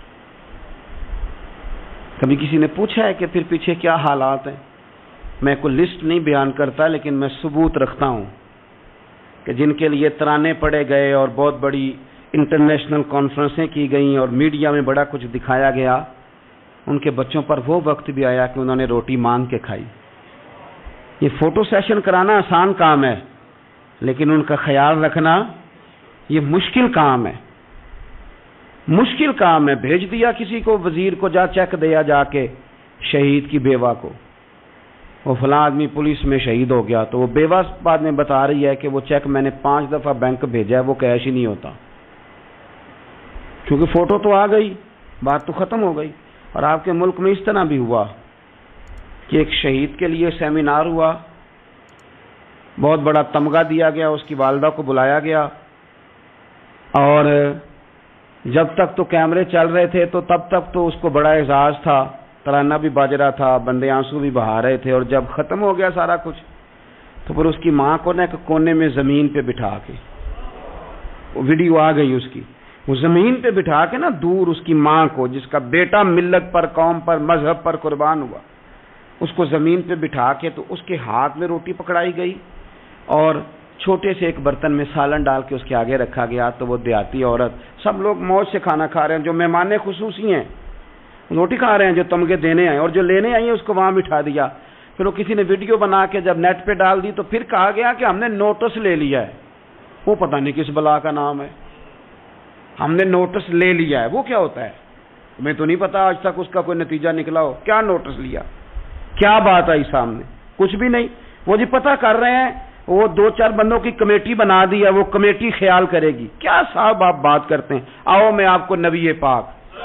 کبھی کسی نے پوچھا ہے کہ پھر پیچھے کیا حالات ہیں؟ میں کوئی لسٹ نہیں بیان کرتا، لیکن میں ثبوت رکھتا ہوں کہ جن کے لیے ترانے پڑے گئے اور بہت بڑی انٹرنیشنل کانفرنسیں کی گئیں اور میڈیا میں بڑا کچھ دکھایا گیا، ان کے بچوں پر وہ وقت بھی آیا کہ انہوں نے روٹی مانگ کے کھائی۔ یہ فوٹو سیشن کرانا آسان کام ہے، لیکن ان کا خیال رکھنا یہ مشکل کام ہے، مشکل کام ہے۔ بھیج دیا کسی کو، وزیر کو، جا چیک دیا جا کے شہید کی بیوہ کو، وہ فلاں آدمی پولیس میں شہید ہو گیا، تو وہ بیوہ بعد میں بتا رہی ہے کہ وہ چیک میں نے پانچ دفعہ بینک بھیجا ہے، وہ کیش ہی نہیں ہوتا، کیونکہ فوٹو تو آ گئی، بات تو ختم ہو گئی۔ اور آپ کے ملک میں اس طرح بھی ہوا کہ ایک شہید کے لیے سیمینار ہوا، بہت بڑا تمغہ دیا گیا، اس کی والدہ کو بلایا گیا، اور جب تک تو کیمرے چل رہے تھے تو تب تک تو اس کو بڑا اعزاز تھا، ترانہ بھی باج رہا تھا، بندے آنسو بھی بہا رہے تھے، اور جب ختم ہو گیا سارا کچھ تو پھر اس کی ماں کو نا ایک کونے میں زمین پہ بٹھا کے، وہ ویڈیو آ گئی اس کی، وہ زمین پہ بٹھا کے نا دور اس کی ماں کو، جس کا بیٹا ملت پر، قوم پر، مذہب پر قربان ہوا، اس کو زمین پہ بٹھا کے تو اس کے ہاتھ میں روٹی پکڑائی گئی، اور چھوٹے سے ایک برتن میں سالن ڈال کے اس کے آگے رکھا گیا، تو وہ دیہاتی عورت، سب لوگ موج سے کھانا کھا رہے ہیں، جو مہمان خصوصی ہیں روٹی کھا رہے ہیں، جو تمغے دینے آئے اور جو لینے آئی ہیں اس کو وہاں بٹھا دیا۔ پھر وہ کسی نے ویڈیو بنا کے جب نیٹ پہ ڈال دی تو پھر کہا گیا کہ ہم نے نوٹس لے لیا ہے، وہ پتہ نہیں کس بلا کا نام ہے، ہم نے نوٹس لے لیا ہے، وہ کیا ہوتا ہے؟ میں تو نہیں پتا آج تک اس کا کوئی نتیجہ نکلا ہو، کیا نوٹس لیا، کیا بات آئی سامنے؟ کچھ بھی نہیں. وہ جی پتہ کر رہے ہیں، وہ دو چار بندوں کی کمیٹی بنا دی ہے، وہ کمیٹی خیال کرے گی. کیا صاحب آپ بات کرتے ہیں؟ آؤ میں آپ کو نبی پاک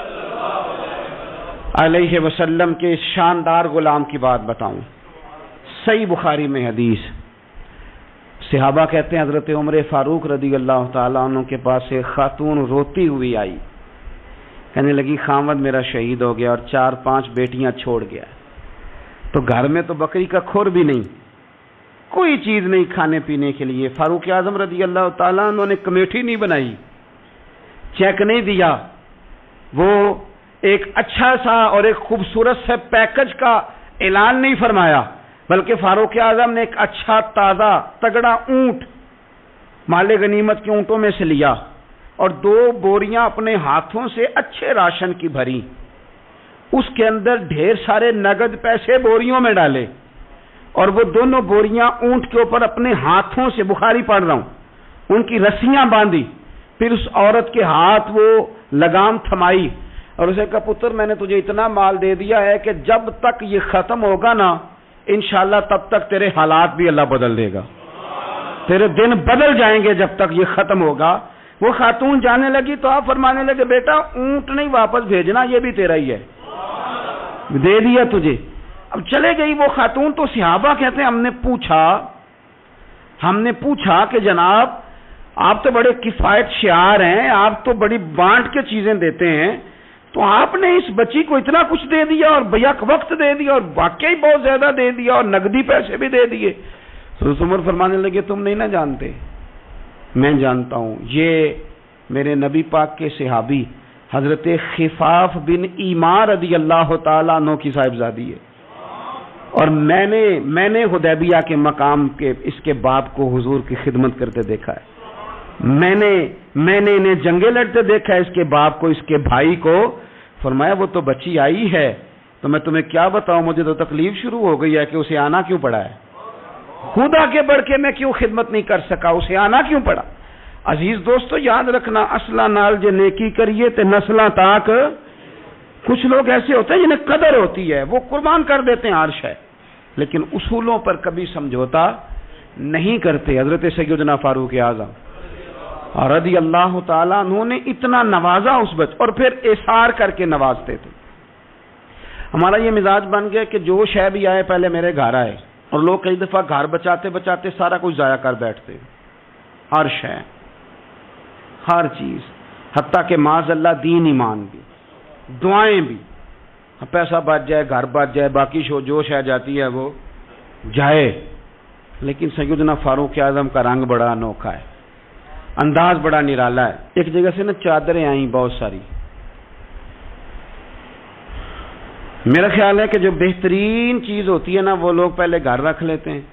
علیہ وسلم کے اس شاندار غلام کی بات بتاؤں. صحیح بخاری میں حدیث، صحابہ کہتے ہیں حضرت عمر فاروق رضی اللہ تعالیٰ عنہ کے پاس ایک خاتون روتی ہوئی آئی، کہنے لگی خامد میرا شہید ہو گیا اور چار پانچ بیٹیاں چھوڑ گیا، تو گھر میں تو بکری کا کھور بھی نہیں، کوئی چیز نہیں کھانے پینے کے لیے. فاروق اعظم رضی اللہ تعالیٰ عنہ نے کمیٹی نہیں بنائی، چیک نہیں دیا، وہ ایک اچھا سا اور ایک خوبصورت سے پیکج کا اعلان نہیں فرمایا، بلکہ فاروق اعظم نے ایک اچھا تازہ تگڑا اونٹ مال غنیمت کے اونٹوں میں سے لیا اور دو بوریاں اپنے ہاتھوں سے اچھے راشن کی بھری، اس کے اندر ڈھیر سارے نگد پیسے بوریوں میں ڈالے اور وہ دونوں بوریاں اونٹ کے اوپر اپنے ہاتھوں سے، بخاری پڑھ رہا ہوں، ان کی رسیاں باندھی. پھر اس عورت کے ہاتھ وہ لگام تھمائی اور اسے کہا پتر میں نے تجھے اتنا مال دے دیا ہے کہ جب تک یہ ختم ہوگا نا انشاءاللہ تب تک تیرے حالات بھی اللہ بدل دے گا، تیرے دن بدل جائیں گے جب تک یہ ختم ہوگا. وہ خاتون جانے لگی تو آپ فرمانے لگے بیٹا اونٹ نہیں واپس بھیجنا، یہ بھی تیرا ہی ہے، دے دیا تجھے. اب چلے گئی وہ خاتون. تو صحابہ کہتے ہیں ہم نے پوچھا ہم نے پوچھا کہ جناب آپ تو بڑے کفایت شعار ہیں، آپ تو بڑی بانٹ کے چیزیں دیتے ہیں، تو آپ نے اس بچی کو اتنا کچھ دے دیا اور بیک وقت دے دیا اور واقعی بہت زیادہ دے دیا اور نقدی پیسے بھی دے دیے. تو عمر فرمانے لگے تم نہیں نہ جانتے، میں جانتا ہوں، یہ میرے نبی پاک کے صحابی حضرت خفاف بن ایمار رضی اللہ تعالیٰ عنہ کی صاحبزادی ہے، اور میں نے میں نے حدیبیہ کے مقام کے اس کے باپ کو حضور کی خدمت کرتے دیکھا ہے، میں نے میں نے انہیں جنگیں لڑتے دیکھا ہے، اس کے باپ کو، اس کے بھائی کو. فرمایا وہ تو بچی آئی ہے تو میں تمہیں کیا بتاؤں، مجھے تو تکلیف شروع ہو گئی ہے کہ اسے آنا کیوں پڑا ہے، خدا کے بڑھ کے میں کیوں خدمت نہیں کر سکا، اسے آنا کیوں پڑا. عزیز دوستو یاد رکھنا، اصلہ نال جے نیکی کریے تے نسلاں تاک. کچھ لوگ ایسے ہوتے ہیں جنہیں قدر ہوتی ہے، وہ قربان کر دیتے ہیں عرش ہے، لیکن اصولوں پر کبھی سمجھوتا نہیں کرتے. حضرت سیدنا فاروق اعظم رضی اللہ تعالیٰ عنہ نے اتنا نوازا اس بچ، اور پھر اثار کر کے نوازتے تھے. ہمارا یہ مزاج بن گیا کہ جو شے بھی آئے پہلے میرے گھر آئے، اور لوگ کئی دفعہ گھر بچاتے بچاتے سارا کچھ ضائع کر بیٹھتے، ہر شے، ہر چیز، حتیٰ کہ معاذ اللہ دین ایمان بھی، دعائیں بھی. پیسہ بچ جائے، گھر بچ جائے، باقی شو جو شے جاتی ہے وہ جائے. لیکن سیدنا فاروق اعظم کا رنگ بڑا انوکھا ہے، انداز بڑا نرالا ہے. ایک جگہ سے نا چادریں آئیں بہت ساری. میرا خیال ہے کہ جو بہترین چیز ہوتی ہے نا وہ لوگ پہلے گھر رکھ لیتے ہیں.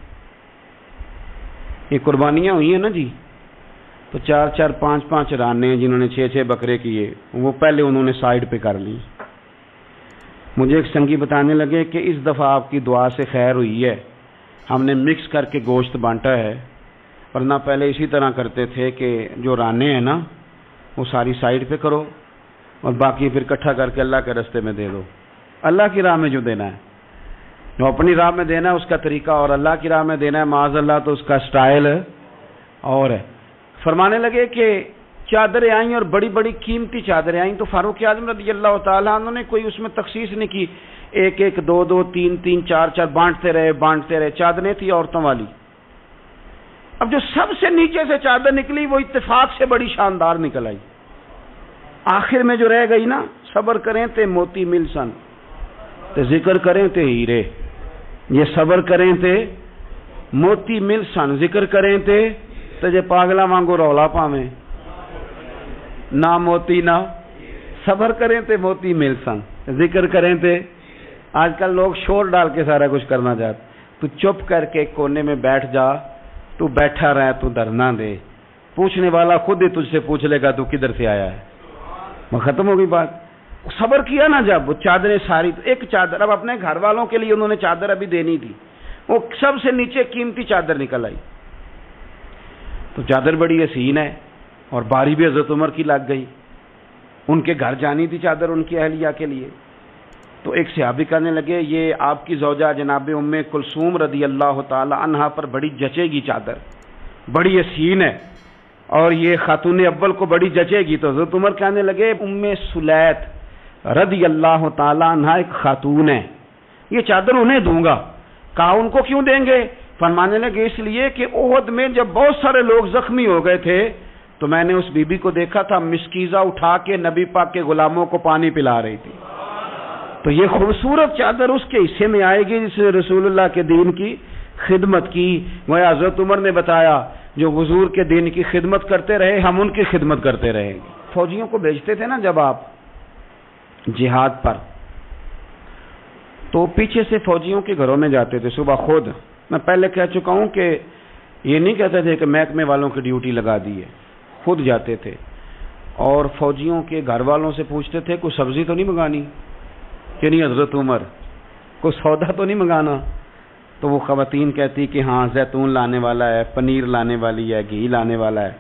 یہ قربانیاں ہوئی ہیں نا جی، تو چار چار پانچ پانچ رانے جنہوں نے چھ چھ بکرے کیے وہ پہلے انہوں نے سائڈ پہ کر لی. مجھے ایک سنگی بتانے لگے کہ اس دفعہ آپ کی دعا سے خیر ہوئی ہے، ہم نے مکس کر کے گوشت بانٹا ہے، ورنہ پہلے اسی طرح کرتے تھے کہ جو رانے ہیں نا وہ ساری سائڈ پہ کرو اور باقی پھر اکٹھا کر کے اللہ کے رستے میں دے دو. اللہ کی راہ میں جو دینا ہے، جو اپنی راہ میں دینا ہے اس کا طریقہ، اور اللہ کی راہ میں دینا ہے معاذ اللہ تو اس کا سٹائل اور ہے. فرمانے لگے کہ چادریں آئیں اور بڑی بڑی قیمتی چادریں آئیں، تو فاروق اعظم رضی اللہ تعالیٰ عنہ نے کوئی اس میں تخصیص نہیں کی، ایک ایک دو دو تین تین چار چار بانٹتے رہے بانٹتے رہے. چادریں تھی عورتوں والی. اب جو سب سے نیچے سے چادر نکلی وہ اتفاق سے بڑی شاندار نکل آئی. آخر میں جو رہ گئی نا، صبر کریں تے موتی مل سن تے ذکر کریں تے ہیرے. یہ صبر کریں تے موتی مل سن، ذکر کریں تے تے جے پاگلا وانگو رولا پاویں، نہ موتی نہ صبر کریں تے موتی مل سن، ذکر کریں تے. آج کل لوگ شور ڈال کے سارا کچھ کرنا چاہتے. تو چپ کر کے کونے میں بیٹھ جا، تو بیٹھا رہ، تو ڈرنا دے، پوچھنے والا خود ہی تجھ سے پوچھ لے گا تو کدھر سے آیا ہے. وہ ختم ہو گئی بات. صبر کیا نا جب وہ چادریں ساری، ایک چادر اب اپنے گھر والوں کے لیے انہوں نے چادر ابھی دینی تھی، وہ سب سے نیچے قیمتی چادر نکل آئی. تو چادر بڑی حسین ہے اور باری بھی حضرت عمر کی لگ گئی. ان کے گھر جانی تھی چادر ان کی اہلیہ کے لیے. تو ایک صحابی کہنے لگے یہ آپ کی زوجہ جناب ام کلثوم رضی اللہ تعالی عنہا پر بڑی جچے گی چادر، بڑی حسین ہے، اور یہ خاتون اول کو بڑی جچے گی۔ تو حضرت عمر کہنے لگے ام سلیت رضی اللہ تعالی عنہا ایک خاتون ہے، یہ چادر انہیں دوں گا۔ کہا ان کو کیوں دیں گے؟ فرمانے لگے اس لیے کہ احد میں جب بہت سارے لوگ زخمی ہو گئے تھے تو میں نے اس بی بی کو دیکھا تھا مسکیزہ اٹھا کے نبی پاک کے غلاموں کو پانی پلا رہی تھی۔ تو یہ خوبصورت چادر اس کے حصے میں آئے گی جس نے رسول اللہ کے دین کی خدمت کی۔ وہ حضرت عمر نے بتایا جو حضور کے دین کی خدمت کرتے رہے ہم ان کی خدمت کرتے رہیں گے۔ فوجیوں کو بھیجتے تھے نا جب آپ جہاد پر، تو پیچھے سے فوجیوں کے گھروں میں جاتے تھے صبح خود۔ میں پہلے کہہ چکا ہوں کہ یہ نہیں کہتے تھے کہ محکمے والوں کی ڈیوٹی لگا دی ہے، خود جاتے تھے اور فوجیوں کے گھر والوں سے پوچھتے تھے کوئی سبزی تو نہیں منگانی کہ نہیں حضرت عمر، کوئی سودا تو نہیں منگانا؟ تو وہ خواتین کہتی کہ ہاں زیتون لانے والا ہے، پنیر لانے والی ہے، گھی لانے والا ہے،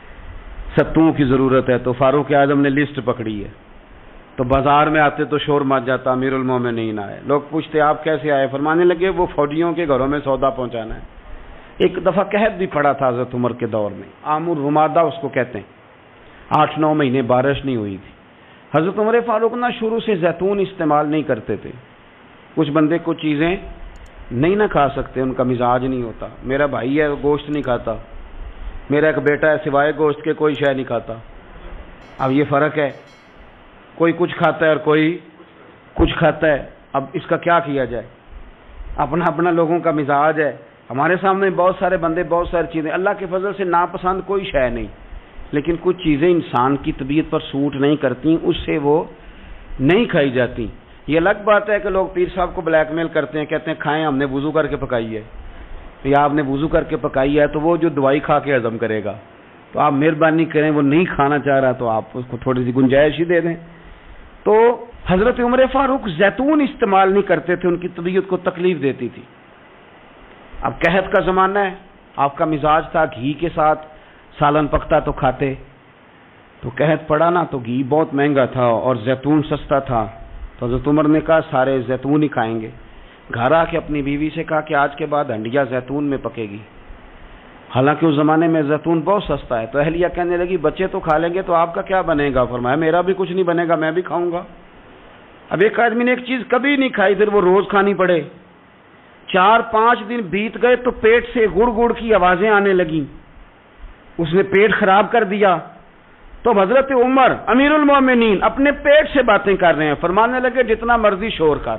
ستوں کی ضرورت ہے۔ تو فاروق اعظم نے لسٹ پکڑی ہے، تو بازار میں آتے تو شور مچ جاتا امیر المومنین آئے۔ لوگ پوچھتے آپ کیسے آئے؟ فرمانے لگے وہ فوجیوں کے گھروں میں سودا پہنچانا ہے۔ ایک دفعہ قحط بھی پڑا تھا حضرت عمر کے دور میں، عام الرمادہ اس کو کہتے ہیں، آٹھ نو مہینے بارش نہیں ہوئی تھی۔ حضرت عمر فاروق نہ شروع سے زیتون استعمال نہیں کرتے تھے۔ کچھ بندے کو چیزیں نہیں نہ کھا سکتے، ان کا مزاج نہیں ہوتا۔ میرا بھائی ہے گوشت نہیں کھاتا، میرا ایک بیٹا ہے سوائے گوشت کے کوئی شے نہیں کھاتا۔ اب یہ فرق ہے، کوئی کچھ کھاتا ہے اور کوئی کچھ کھاتا ہے۔ اب اس کا کیا کیا جائے؟ اپنا اپنا لوگوں کا مزاج ہے۔ ہمارے سامنے بہت سارے بندے بہت ساری چیزیں، اللہ کے فضل سے ناپسند کوئی شے نہیں، لیکن کچھ چیزیں انسان کی طبیعت پر سوٹ نہیں کرتی، اس سے وہ نہیں کھائی جاتی۔ یہ الگ بات ہے کہ لوگ پیر صاحب کو بلیک میل کرتے ہیں، کہتے ہیں کھائیں، ہم نے وضو کر کے پکائی ہے، یا آپ نے وضو کر کے پکائی ہے تو وہ جو دوائی کھا کے ہضم کرے گا، تو آپ مہربانی کریں، وہ نہیں کھانا چاہ رہا تو آپ اس کو تھوڑی سی گنجائش ہی دے دیں۔ تو حضرت عمر فاروق زیتون استعمال نہیں کرتے تھے، ان کی طبیعت کو تکلیف دیتی تھی۔ اب قحط کا زمانہ ہے، آپ کا مزاج تھا گھی کے ساتھ سالن پکتا تو کھاتے، تو قحط پڑا نا تو گھی بہت مہنگا تھا اور زیتون سستا تھا، تو حضرت عمر نے کہا سارے زیتون ہی کھائیں گے۔ گھر آ کے اپنی بیوی سے کہا کہ آج کے بعد ہنڈیا زیتون میں پکے گی، حالانکہ اس زمانے میں زیتون بہت سستا ہے۔ تو اہلیہ کہنے لگی بچے تو کھا لیں گے تو آپ کا کیا بنے گا؟ فرمایا میرا بھی کچھ نہیں بنے گا، میں بھی کھاؤں گا۔ اب ایک آدمی نے ایک چیز کبھی نہیں کھائی پھر وہ روز کھانی پڑے، چار پانچ دن بیت گئے تو پیٹ سے گڑ گڑ کی آوازیں آنے لگیں، اس نے پیٹ خراب کر دیا۔ تو حضرت عمر امیر المومنین اپنے پیٹ سے باتیں کر رہے ہیں، فرمانے لگے جتنا مرضی شور کر،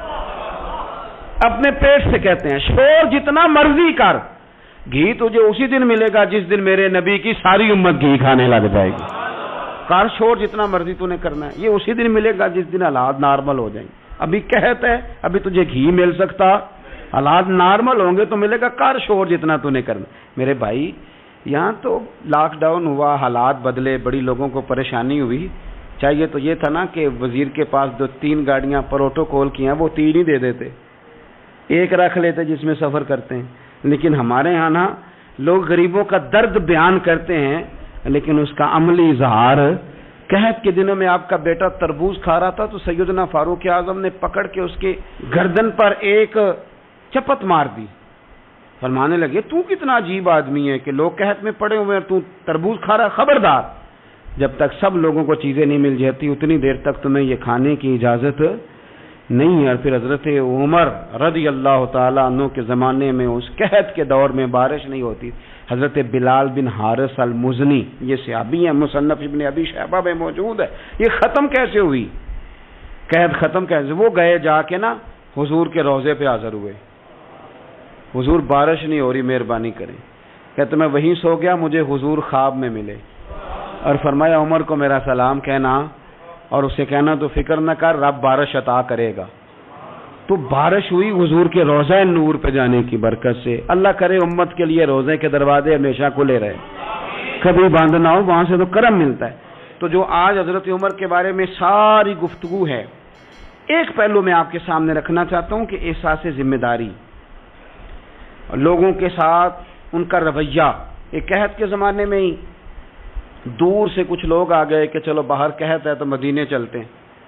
اپنے پیٹ سے کہتے ہیں شور جتنا مرضی کر، گھی تجھے اسی دن ملے گا جس دن میرے نبی کی ساری امت گھی کھانے لگ جائے گی۔ کار شور جتنا مرضی تو نے کرنا ہے، یہ اسی دن ملے گا جس دن حالات نارمل ہو جائیں۔ ابھی کہت ہے ابھی تجھے گھی مل سکتا، حالات نارمل ہوں گے تو ملے گا، کار شور جتنا تو نے کرنا۔ میرے بھائی یہاں تو لاک ڈاؤن ہوا، حالات بدلے، بڑی لوگوں کو پریشانی ہوئی، چاہیے تو یہ تھا نا کہ وزیر کے پاس دو تین گاڑیاں پروٹوکول کی ہیں وہ تین ہی دے دیتے، ایک رکھ لیتے جس میں سفر کرتے ہیں۔ لیکن ہمارے ہاں نا لوگ غریبوں کا درد بیان کرتے ہیں لیکن اس کا عملی اظہار۔ قحط کے دنوں میں آپ کا بیٹا تربوز کھا رہا تھا تو سیدنا فاروق اعظم نے پکڑ کے اس کے گردن پر ایک چپت مار دی، فرمانے لگے تو کتنا عجیب آدمی ہے کہ لوگ قحط میں پڑے ہوئے ہیں تو تربوز کھا رہا، خبردار جب تک سب لوگوں کو چیزیں نہیں مل جاتی اتنی دیر تک تمہیں یہ کھانے کی اجازت نہیں ہے۔ اور پھر حضرت عمر رضی اللہ تعالیٰ عنہ کے زمانے میں اس قحط کے دور میں بارش نہیں ہوتی، حضرت بلال بن حارث المزنی یہ صحابی ہیں، مصنف ابن ابی شیبہ میں موجود ہے، یہ ختم کیسے ہوئی قحط، ختم کیسے؟ وہ گئے جا کے نا حضور کے روضے پہ حاضر ہوئے، حضور بارش نہیں ہو رہی مہربانی کریں، کہتے میں وہیں سو گیا، مجھے حضور خواب میں ملے اور فرمایا عمر کو میرا سلام کہنا اور اسے کہنا تو فکر نہ کر رب بارش عطا کرے گا۔ تو بارش ہوئی حضور کے روضہ نور پہ جانے کی برکت سے۔ اللہ کرے امت کے لیے روضے کے دروازے ہمیشہ کھلے رہے، کبھی بند نہ ہو، وہاں سے تو کرم ملتا ہے۔ تو جو آج حضرت عمر کے بارے میں ساری گفتگو ہے، ایک پہلو میں آپ کے سامنے رکھنا چاہتا ہوں کہ احساس ذمہ داری، لوگوں کے ساتھ ان کا رویہ۔ ایک قحط کے زمانے میں ہی دور سے کچھ لوگ آ گئے کہ چلو باہر قحط ہے تو مدینے چلتے ہیں،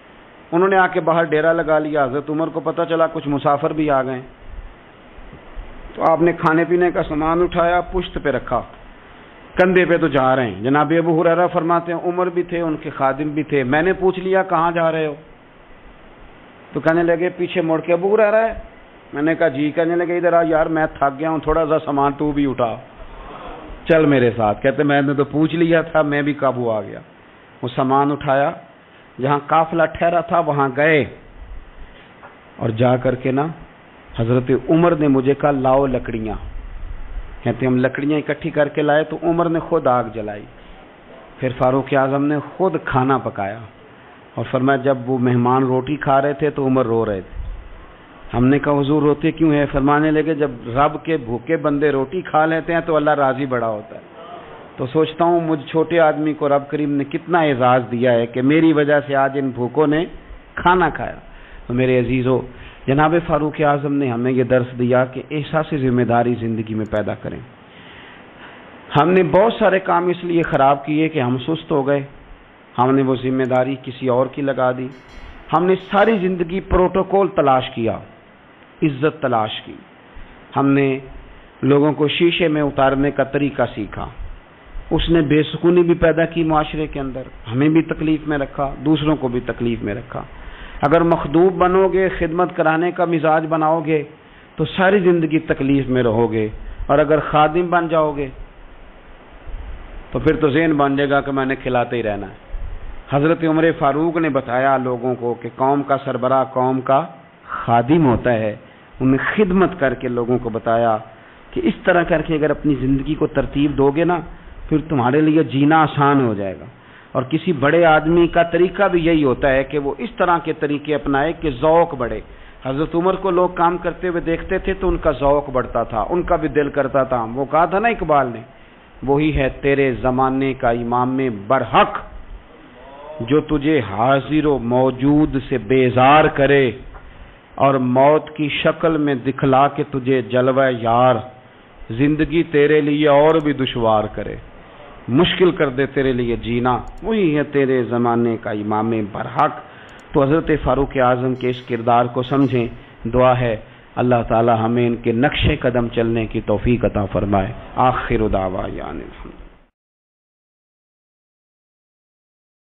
انہوں نے آ کے باہر ڈیرا لگا لیا. حضرت عمر کو پتہ چلا کچھ مسافر بھی آ گئے, تو آپ نے کھانے پینے کا سامان اٹھایا, پشت پہ رکھا, کندھے پہ تو جا رہے ہیں. جناب ابو ہریرہ فرماتے ہیں عمر بھی تھے, ان کے خادم بھی تھے. میں نے پوچھ لیا کہاں جا رہے ہو؟ تو کہنے لگے پیچھے مڑ کے ابو ہریرہ ہے. میں نے کہا جی. کہنے لگے ادھر آ یار, میں تھک گیا ہوں, تھوڑا سا سامان تو بھی اٹھا, چل میرے ساتھ. کہتے میں نے تو پوچھ لیا تھا, میں بھی قابو آ گیا. وہ سامان اٹھایا, جہاں قافلہ ٹھہرا تھا وہاں گئے, اور جا کر کے نا حضرت عمر نے مجھے کہا لاؤ لکڑیاں. کہتے ہم لکڑیاں اکٹھی کر کے لائے, تو عمر نے خود آگ جلائی. پھر فاروق اعظم نے خود کھانا پکایا, اور فرمایا جب وہ مہمان روٹی کھا رہے تھے تو عمر رو رہے تھے. ہم نے کہا حضور روتے کیوں ہیں؟ فرمانے لگے جب رب کے بھوکے بندے روٹی کھا لیتے ہیں تو اللہ راضی بڑا ہوتا ہے. تو سوچتا ہوں مجھ چھوٹے آدمی کو رب کریم نے کتنا اعزاز دیا ہے کہ میری وجہ سے آج ان بھوکوں نے کھانا کھایا. تو میرے عزیزو, جناب فاروق اعظم نے ہمیں یہ درس دیا کہ احساس ذمہ داری زندگی میں پیدا کریں. ہم نے بہت سارے کام اس لیے خراب کیے کہ ہم سست ہو گئے, ہم نے وہ ذمہ داری کسی اور کی لگا دی. ہم نے ساری زندگی پروٹوکول تلاش کیا, عزت تلاش کی. ہم نے لوگوں کو شیشے میں اتارنے کا طریقہ سیکھا, اس نے بے سکونی بھی پیدا کی معاشرے کے اندر, ہمیں بھی تکلیف میں رکھا, دوسروں کو بھی تکلیف میں رکھا. اگر مخدوم بنو گے, خدمت کرانے کا مزاج بناؤ گے تو ساری زندگی تکلیف میں رہو گے, اور اگر خادم بن جاؤ گے تو پھر تو ذہن بن جائے گا کہ میں نے کھلاتے ہی رہنا ہے. حضرت عمر فاروق نے بتایا لوگوں کو کہ قوم کا سربراہ قوم کا خادم ہوتا ہے. انہوں نے خدمت کر کے لوگوں کو بتایا کہ اس طرح کر کے اگر اپنی زندگی کو ترتیب دو گے نا, پھر تمہارے لیے جینا آسان ہو جائے گا. اور کسی بڑے آدمی کا طریقہ بھی یہی ہوتا ہے کہ وہ اس طرح کے طریقے اپنائے کہ ذوق بڑھے. حضرت عمر کو لوگ کام کرتے ہوئے دیکھتے تھے تو ان کا ذوق بڑھتا تھا, ان کا بھی دل کرتا تھا. وہ کہا تھا نا اقبال نے, وہی ہے تیرے زمانے کا امام برحق جو تجھے حاضر و موجود سے بیزار کرے, اور موت کی شکل میں دکھلا کے تجھے جلوہ یار, زندگی تیرے لیے اور بھی دشوار کرے, مشکل کر دے تیرے لیے جینا. وہی ہے تیرے زمانے کا امام برحق. تو حضرت فاروق اعظم کے اس کردار کو سمجھیں. دعا ہے اللہ تعالی ہمیں ان کے نقش قدم چلنے کی توفیق عطا فرمائے. آخر دعوانا الحمد.